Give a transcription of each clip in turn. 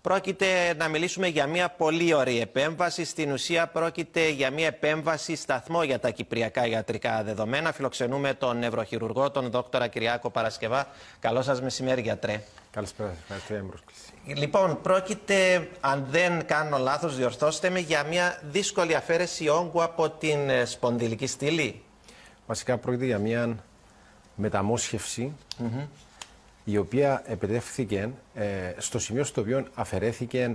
Πρόκειται να μιλήσουμε για μια πολύ ωραία επέμβαση. Στην ουσία πρόκειται για μια επέμβαση σταθμό για τα κυπριακά ιατρικά δεδομένα. Φιλοξενούμε τον νευροχειρουργό, τον δόκτορα Κυριάκο Παρασκευά. Καλό σας μεσημέρι, γιατρέ. Καλησπέρα, ευχαριστώ για την πρόσκληση. Λοιπόν, πρόκειται, αν δεν κάνω λάθος, διορθώστε με, για μια δύσκολη αφαίρεση όγκου από την σπονδυλική στήλη. Βασικά πρόκειται για μια μεταμόσχευση η οποία επιτεύχθηκε στο σημείο στο οποίο αφαιρέθηκε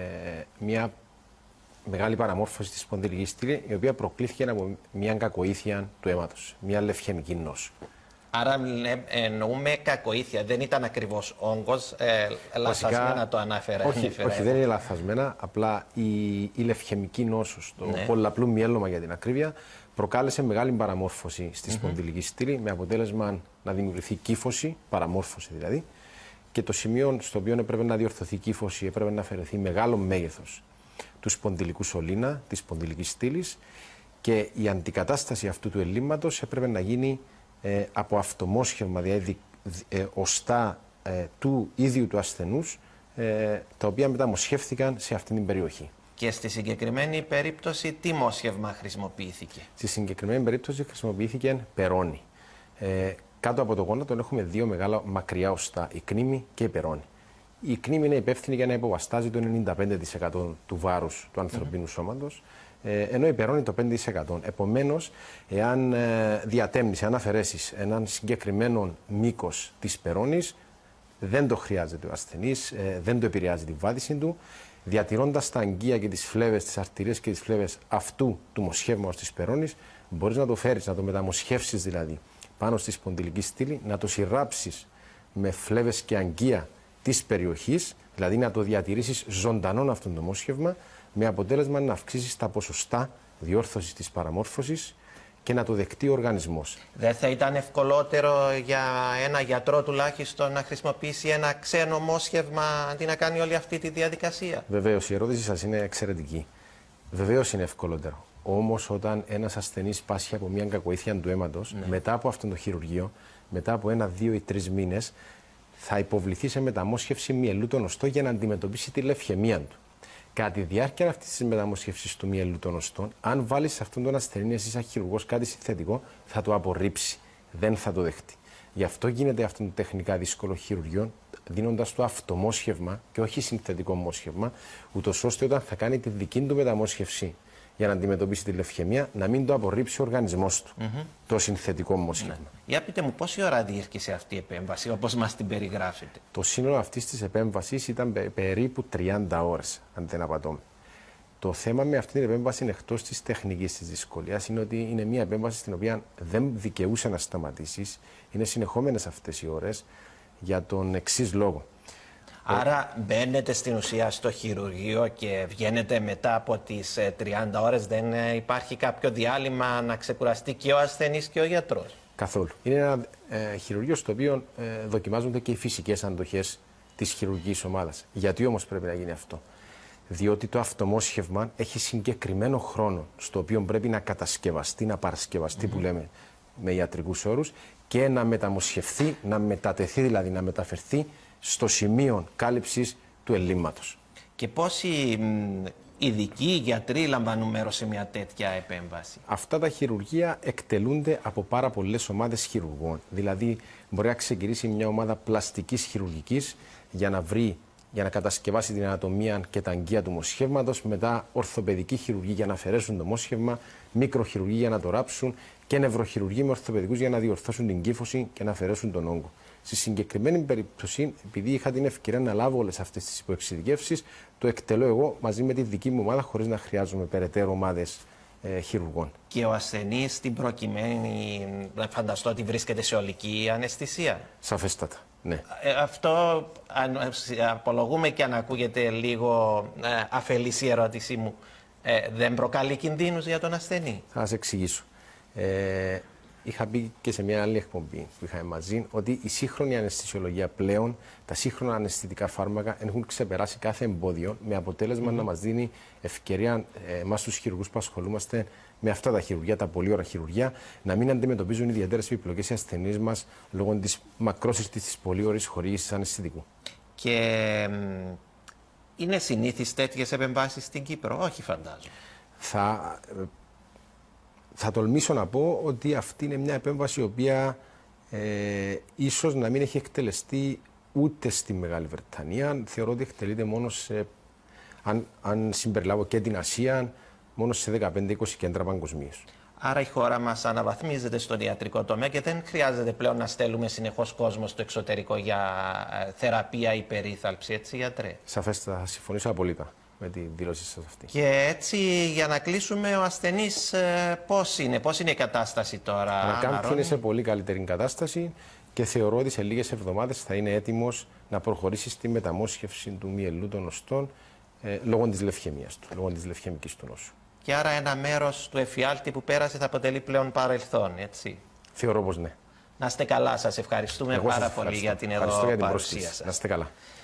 μια μεγάλη παραμόρφωση της σπονδυλικής στήλης, η οποία προκλήθηκε από μια κακοήθεια του αίματος, μια λευχαιμική νόσο. Άρα εννοούμε κακοήθεια, δεν ήταν ακριβώς όγκος, λαθασμένα το ανάφερα. Όχι, δεν είναι λαθασμένα, απλά η λευχαιμική νόσος, το πολλαπλού μυέλωμα για την ακρίβεια, προκάλεσε μεγάλη παραμόρφωση στη σπονδυλική στήλη, με αποτέλεσμα να δημιουργηθεί κύφωση, παραμόρφωση δηλαδή, και το σημείο στο οποίο έπρεπε να διορθωθεί κύφωση, έπρεπε να αφαιρεθεί μεγάλο μέγεθος του σπονδυλικού σωλήνα, της σπονδυλικής στήλης, και η αντικατάσταση αυτού του ελλείμματος έπρεπε να γίνει από αυτομόσχευμα, δηλαδή οστά του ίδιου του ασθενούς, τα οποία μεταμοσχεύθηκαν σε αυτήν την περιοχή. Και στη συγκεκριμένη περίπτωση τι μόσχευμα χρησιμοποιήθηκε? Στη συγκεκριμένη περίπτωση χρησιμοποιήθηκε περώνη. Κάτω από το γόνατο έχουμε δύο μεγάλα μακριά οστά, η κνήμη και η περώνη. Η κνήμη είναι υπεύθυνη για να υποβαστάζει το 95% του βάρους του ανθρωπίνου σώματος, ενώ η περώνη το 5%. Επομένως, εάν διατέμνεις, αν αφαιρέσεις έναν συγκεκριμένο μήκος της περώνης, δεν το χρειάζεται ο ασθενής, δεν το επηρεάζει τη βάδιση του. Διατηρώντας τα αγκία και τις φλέβες, τις αρτηρίες και τις φλέβες αυτού του μοσχεύματος της περώνης, μπορείς να το φέρεις, να το μεταμοσχεύσεις δηλαδή πάνω στη σπονδυλική στήλη, να το συρράψεις με φλέβες και αγκία της περιοχής, δηλαδή να το διατηρήσεις ζωντανό αυτό το μόσχευμα, με αποτέλεσμα να αυξήσεις τα ποσοστά διόρθωσης της παραμόρφωσης και να το δεκτεί ο οργανισμός. Δεν θα ήταν ευκολότερο για ένα γιατρό τουλάχιστον να χρησιμοποιήσει ένα ξένο μόσχευμα αντί να κάνει όλη αυτή τη διαδικασία? Βεβαίως, η ερώτηση σας είναι εξαιρετική. Βεβαίως είναι ευκολότερο. Όμως, όταν ένας ασθενής πάσχει από μια κακοήθεια του αίματος, μετά από αυτό το χειρουργείο, μετά από 1, 2 ή 3 μήνες, θα υποβληθεί σε μεταμόσχευση μυελού των οστών για να αντιμετωπίσει τη λευχαιμία του. Κατά τη διάρκεια αυτή τη μεταμόσχευση του μυελού των οστών, αν βάλει σε αυτόν τον ασθενή, εσύ σαν χειρουργός, κάτι συνθετικό, θα το απορρίψει. Δεν θα το δεχτεί. Γι' αυτό γίνεται αυτό το τεχνικά δύσκολο χειρουργείο, δίνοντας το αυτομόσχευμα και όχι συνθετικό μόσχευμα, ούτως ώστε όταν θα κάνει τη δική του μεταμόσχευση για να αντιμετωπίσει τη λευχαιμία, να μην το απορρίψει ο οργανισμός του, το συνθετικό μόσχευμα. Για πείτε μου, πόση ώρα διήρκησε αυτή η επέμβαση, όπως μας την περιγράφετε? Το σύνολο αυτής της επέμβασης ήταν περίπου 30 ώρες, αν δεν απατώμε. Το θέμα με αυτή την επέμβαση, εκτός της τεχνικής της δυσκολίας, είναι ότι είναι μια επέμβαση στην οποία δεν δικαιούσε να σταματήσεις. Είναι συνεχόμενες αυτές οι ώρες για τον εξής λόγο. Άρα μπαίνετε στην ουσία στο χειρουργείο και βγαίνετε μετά από τις 30 ώρες, δεν υπάρχει κάποιο διάλειμμα να ξεκουραστεί και ο ασθενής και ο γιατρός? Καθόλου. Είναι ένα χειρουργείο στο οποίο δοκιμάζονται και οι φυσικές αντοχές της χειρουργικής ομάδας. Γιατί όμως πρέπει να γίνει αυτό? Διότι το αυτομόσχευμα έχει συγκεκριμένο χρόνο στο οποίο πρέπει να κατασκευαστεί, να παρασκευαστεί, που λέμε με ιατρικούς όρους, και να μεταμοσχευθεί, να μετατεθεί, δηλαδή να μεταφερθεί στο σημείο κάλυψης του ελλείμματος. Και πόσοι ειδικοί γιατροί λαμβάνουν μέρος σε μια τέτοια επέμβαση? Αυτά τα χειρουργεία εκτελούνται από πάρα πολλές ομάδες χειρουργών. Δηλαδή, μπορεί να ξεκινήσει μια ομάδα πλαστικής χειρουργικής για να κατασκευάσει την ανατομία και τα αγκία του μοσχεύματος, μετά ορθοπαιδική χειρουργή για να αφαιρέσουν το μόσχευμα, μικροχειρουργή για να το ράψουν και νευροχειρουργή με ορθοπαιδικούς για να διορθώσουν την κύφωση και να αφαιρέσουν τον όγκο. Στη συγκεκριμένη περίπτωση, επειδή είχα την ευκαιρία να λάβω όλες αυτές τις υποεξειδικεύσεις, το εκτελώ εγώ μαζί με τη δική μου ομάδα, χωρίς να χρειάζομαι περαιτέρω ομάδες χειρουργών. Και ο ασθενής στην προκειμένη, φανταστώ ότι βρίσκεται σε ολική αναισθησία. Σαφέστατα, ναι. Αυτό, απολογούμε και αν ακούγεται λίγο αφελής η ερώτησή μου, δεν προκαλεί κινδύνους για τον ασθενή? Θα σας εξηγήσω. Είχα πει και σε μια άλλη εκπομπή που είχαμε μαζί ότι η σύγχρονη αναισθησιολογία πλέον, τα σύγχρονα αναισθητικά φάρμακα έχουν ξεπεράσει κάθε εμπόδιο, με αποτέλεσμα να μας δίνει ευκαιρία εμάς τους χειρουργούς που ασχολούμαστε με αυτά τα χειρουργία, τα πολύ ώρα χειρουργία, να μην αντιμετωπίζουν ιδιαίτερες επιπλοκές οι ασθενείς μας λόγω της μακρόσυρτης της πολύ ώρης χορήγησης αναισθητικού. Και Είναι συνήθεις τέτοιες επεμβάσεις στην Κύπρο? Όχι, φαντάζομαι. Θα τολμήσω να πω ότι αυτή είναι μια επέμβαση η οποία ίσως να μην έχει εκτελεστεί ούτε στη Μεγάλη Βρετανία. Θεωρώ ότι εκτελείται μόνο σε, αν συμπεριλάβω και την Ασία, μόνο σε 15-20 κέντρα παγκοσμίως. Άρα η χώρα μας αναβαθμίζεται στον ιατρικό τομέα και δεν χρειάζεται πλέον να στέλνουμε συνεχώς κόσμο στο εξωτερικό για θεραπεία ή περίθαλψη, έτσι, γιατρέ? Σαφέστατα, θα συμφωνήσω απολύτως με τη δήλωσή σας αυτή. Και έτσι, για να κλείσουμε, ο ασθενής πώς είναι η κατάσταση τώρα? Ανακάμπτει, είναι σε πολύ καλύτερη κατάσταση και θεωρώ ότι σε λίγες εβδομάδες θα είναι έτοιμος να προχωρήσει στη μεταμόσχευση του μυελού των οστών λόγω της λευχαιμίας του, λόγω της λευχαιμικής του νόσου. Και άρα ένα μέρος του εφιάλτη που πέρασε θα αποτελεί πλέον παρελθόν, έτσι? Θεωρώ πως ναι. Να είστε καλά, σας ευχαριστούμε πάρα πολύ για την εδώ παρουσία σας. Να είστε καλά.